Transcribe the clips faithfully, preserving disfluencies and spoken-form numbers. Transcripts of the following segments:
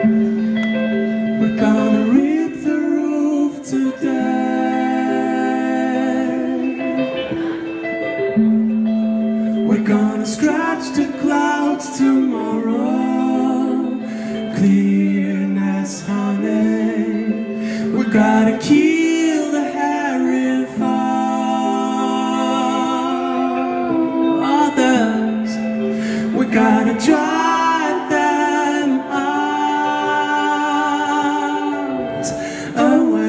We're gonna rip the roof today. We're gonna scratch the clouds tomorrow. Clearness, honey. We gotta kill the hairy fathers. We gotta drive them out, away.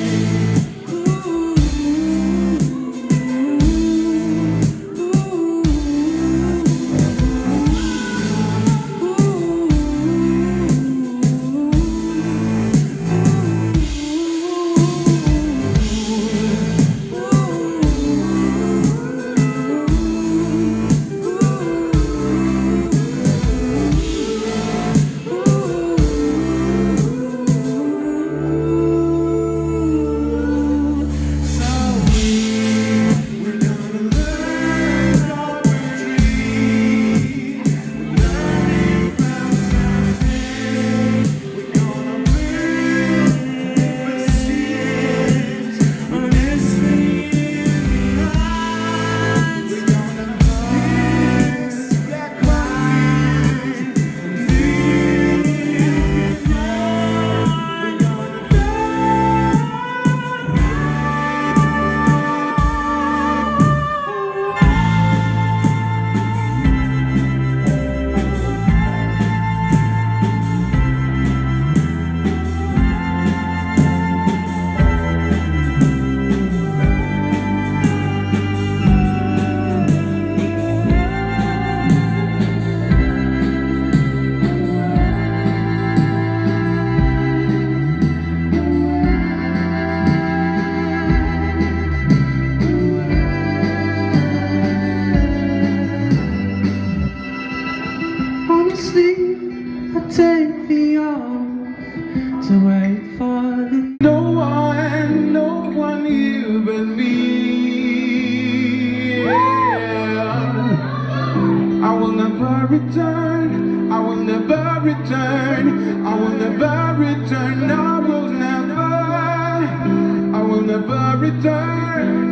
Honestly, I take the off to wait for the no one, no one here but me. Yeah. I will never return, I will never return, I will never return, I will never, I will never return.